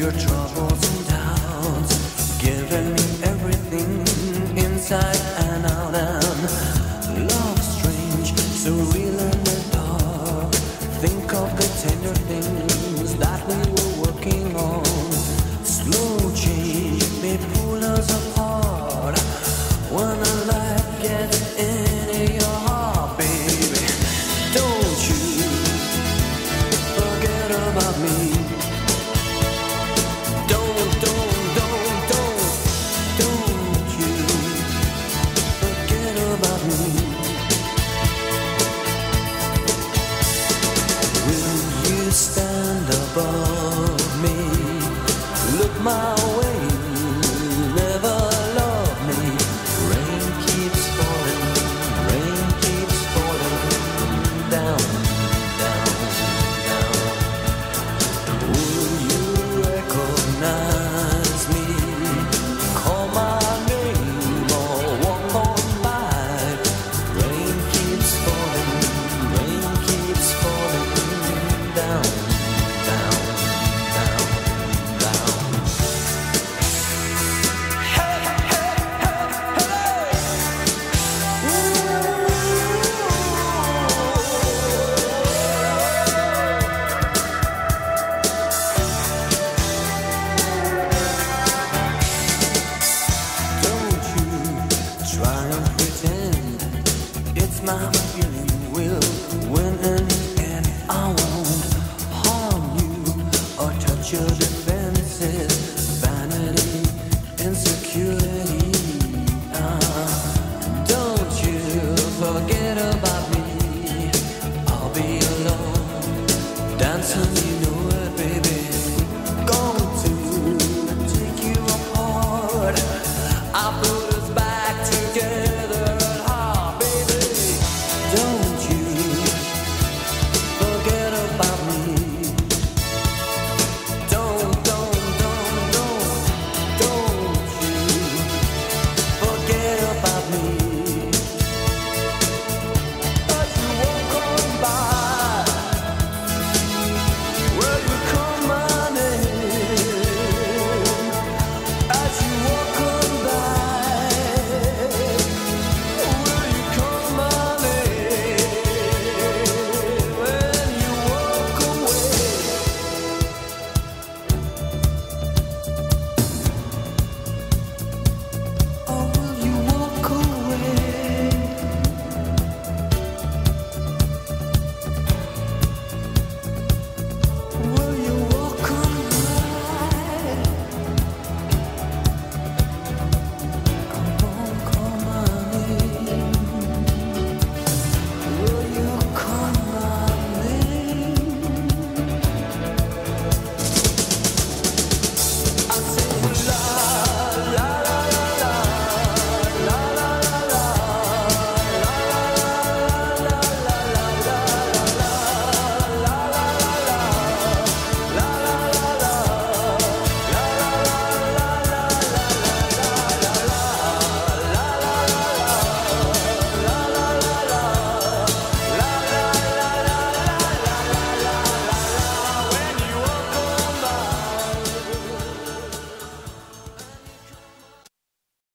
your troubles and doubts, giving me everything inside and out. And love strange, so real in the dark. Think of the tender things that we were working on. Slow change may pull us apart when a life gets into your heart, baby. Don't you forget about me. Don't you forget about me. Will you stand above me? Look my way, never love me. Rain keeps falling down, down, down. Will you recognize me? Call my name or walk on by. Rain keeps falling down, down, down, down. Hey, hey, hey, hey. Don't you try and pretend it's my feeling will win in the end. I won't harm you or touch your defenses.